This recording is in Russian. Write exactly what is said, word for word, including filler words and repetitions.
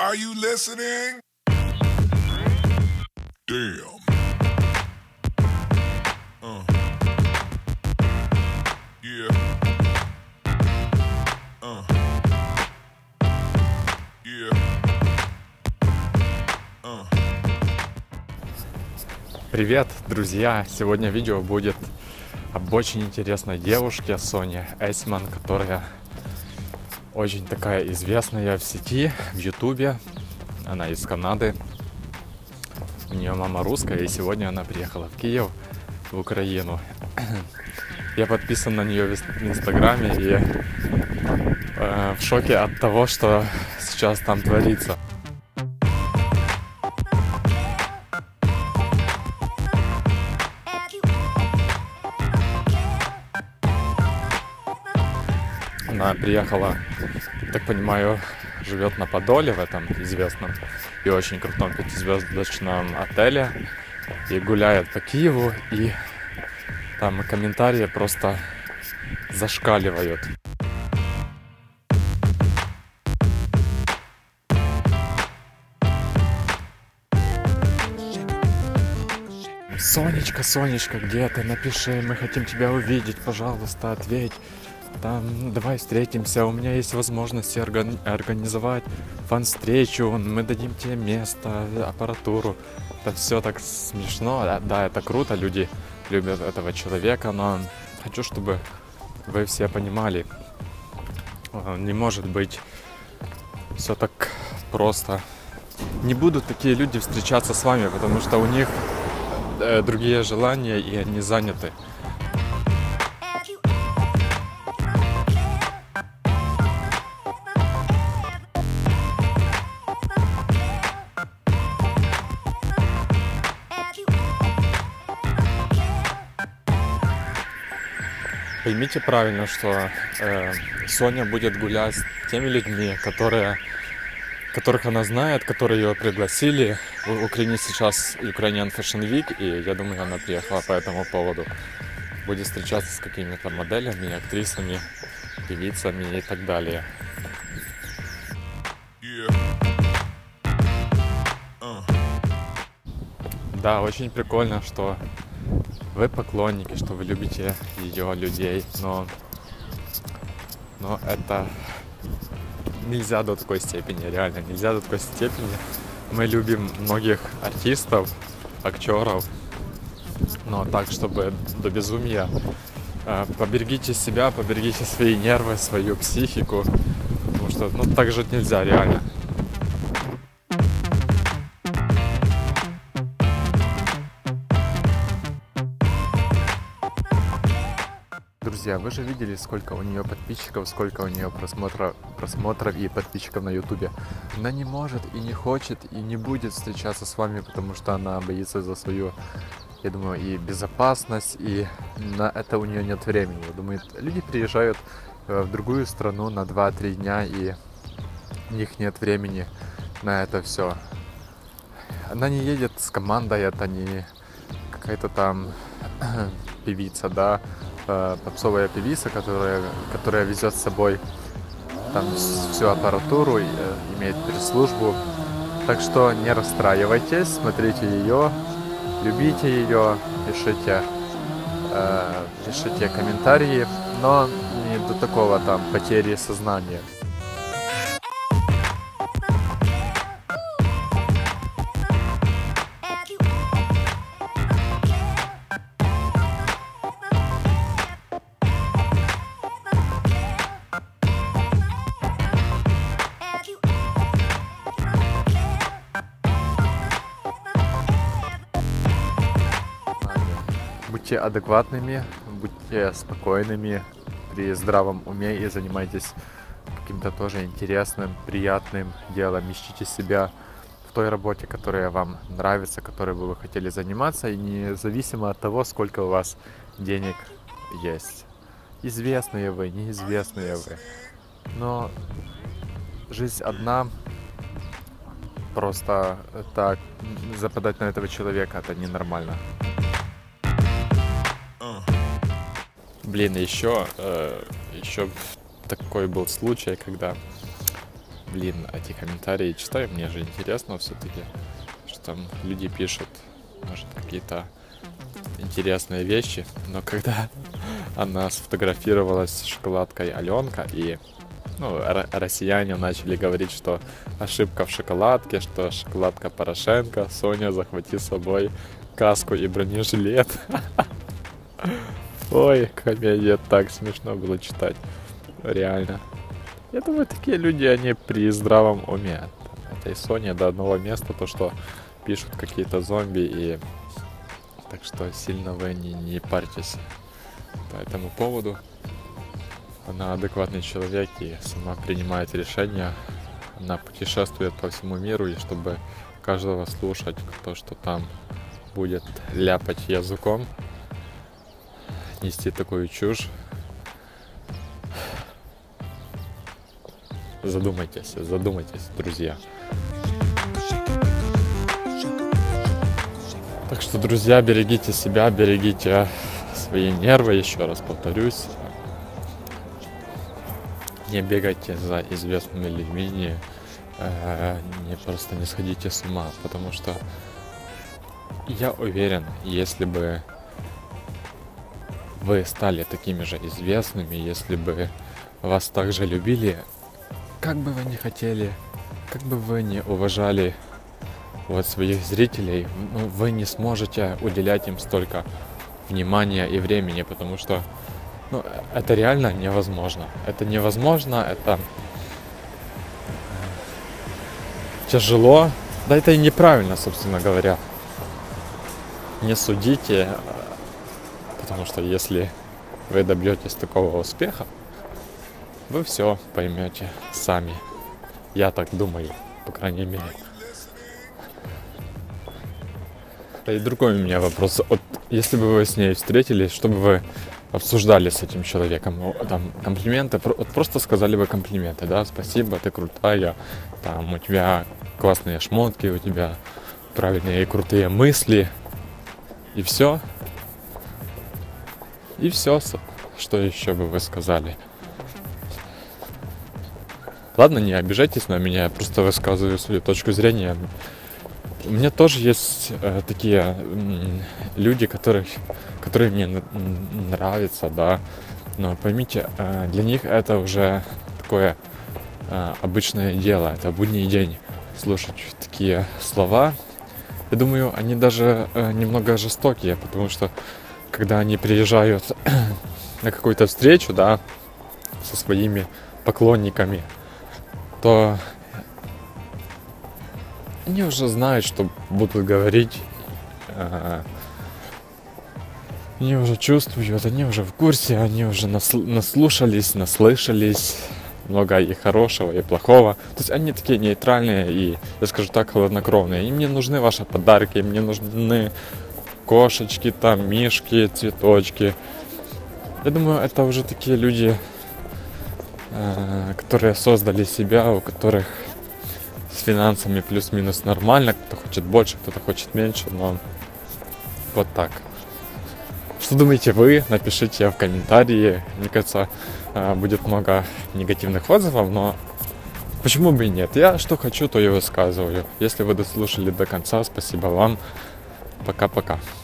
Are you listening? Damn. Uh. Yeah. Uh. Yeah. Uh. Привет, друзья! Сегодня видео будет об очень интересной девушке Соне Эйсман, которая очень такая известная в сети, в Ютубе. Она из Канады. У нее мама русская, и сегодня она приехала в Киев, в Украину. Я подписан на нее в Инстаграме и э, в шоке от того, что сейчас там творится. Она приехала, так понимаю, живет на Подоле, в этом известном и очень крутом пятизвездочном отеле, и гуляет по Киеву, и там комментарии просто зашкаливают. Сонечка, Сонечка, где ты? Напиши, мы хотим тебя увидеть, пожалуйста, ответь. Там, давай встретимся, у меня есть возможность органи- организовать фан-встречу, мы дадим тебе место, аппаратуру. Это все так смешно, да, да, это круто, люди любят этого человека, но хочу, чтобы вы все понимали, не может быть все так просто. Не будут такие люди встречаться с вами, потому что у них э, другие желания, и они заняты. Поймите правильно, что э, Соня будет гулять с теми людьми, которые, которых она знает, которые ее пригласили. В Украине сейчас Ukrainian Fashion Week, и я думаю, она приехала по этому поводу. Будет встречаться с какими-то моделями, актрисами, певицами и так далее. Yeah. Uh. Да, очень прикольно, что вы поклонники, что вы любите ее, людей, но, но это нельзя до такой степени, реально, нельзя до такой степени. Мы любим многих артистов, актеров, но так, чтобы до безумия. Поберегите себя, поберегите свои нервы, свою психику, потому что, ну, так жить нельзя, реально. Друзья, вы же видели, сколько у нее подписчиков, сколько у нее просмотров, просмотров и подписчиков на ютубе. Она не может и не хочет и не будет встречаться с вами, потому что она боится за свою, я думаю, и безопасность, и на это у нее нет времени. Я думаю, люди приезжают в другую страну на два-три дня, и у них нет времени на это все. Она не едет с командой, это не какая-то там певица, да, попсовая певица, которая, которая везет с собой там всю аппаратуру, и, э, имеет пресс-службу. Так что не расстраивайтесь, смотрите ее, любите ее, пишите, э, пишите комментарии, но не до такого там потери сознания. Будьте адекватными, будьте спокойными, при здравом уме, и занимайтесь каким-то тоже интересным, приятным делом. Ищите себя в той работе, которая вам нравится, которой бы вы хотели заниматься, и независимо от того, сколько у вас денег есть. Известные вы, неизвестные вы. Но жизнь одна, просто так западать на этого человека — это ненормально. Блин, еще, э, еще такой был случай, когда блин, эти комментарии читаю, мне же интересно все-таки, что там люди пишут, может, какие-то интересные вещи, но когда она сфотографировалась с шоколадкой Аленка, и ну, р- россияне начали говорить, что ошибка в шоколадке, что шоколадка Порошенко, Соня, захвати с собой каску и бронежилет. Ой, комедия, так смешно было читать, реально. Я думаю, такие люди, они при здравом уме. Этой Соне до одного места, то, что пишут какие-то зомби, и так что сильно вы не, не парьтесь по этому поводу. Она адекватный человек и сама принимает решения. Она путешествует по всему миру, и чтобы каждого слушать, кто что там будет ляпать языком, нести такую чушь. Задумайтесь, задумайтесь, друзья. Так что, друзья, берегите себя, берегите свои нервы, еще раз повторюсь. Не бегайте за известными людьми, не, э, не просто не сходите с ума, потому что я уверен, если бы вы стали такими же известными, если бы вас также любили, как бы вы ни хотели, как бы вы ни уважали вот своих зрителей, ну, вы не сможете уделять им столько внимания и времени, потому что ну, это реально невозможно. Это невозможно, это тяжело. Да это и неправильно, собственно говоря. Не судите, потому что если вы добьетесь такого успеха, вы все поймете сами. Я так думаю, по крайней мере. И другой у меня вопрос. Вот, если бы вы с ней встретились, что бы вы обсуждали с этим человеком? Там комплименты, вот просто сказали бы комплименты, да, спасибо, ты крутая, там у тебя классные шмотки, у тебя правильные и крутые мысли, и все. И все, что еще бы вы сказали? Ладно, не обижайтесь на меня, я просто высказываю свою точку зрения. У меня тоже есть э, такие м, люди, которых, которые мне н- нравятся, да. Но поймите, э, для них это уже такое э, обычное дело, это будний день слушать такие слова. Я думаю, они даже э, немного жестокие, потому что когда они приезжают на какую-то встречу, да, со своими поклонниками, то они уже знают, что будут говорить, они уже чувствуют, они уже в курсе, они уже насл- наслушались, наслышались много и хорошего, и плохого. То есть они такие нейтральные и, я скажу так, хладнокровные. Им не нужны ваши подарки, им не нужны кошечки, там, мишки, цветочки. Я думаю, это уже такие люди, которые создали себя, у которых с финансами плюс-минус нормально, кто хочет больше, кто-то хочет меньше, но вот так. Что думаете вы? Напишите в комментарии. Мне кажется, будет много негативных отзывов, но почему бы и нет? Я что хочу, то и высказываю. Если вы дослушали до конца, спасибо вам. Пока-пока.